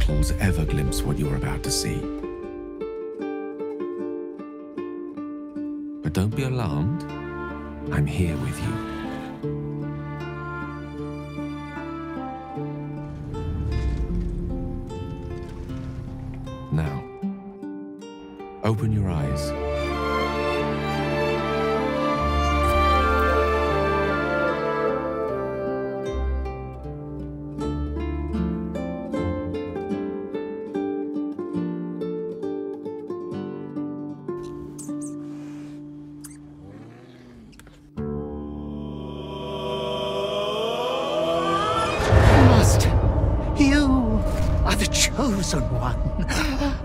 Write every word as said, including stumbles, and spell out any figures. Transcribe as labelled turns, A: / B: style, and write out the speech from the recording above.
A: mortals ever glimpse what you're about to see. But don't be alarmed. I'm here with you. Now, open your eyes.
B: Master, you are the chosen one.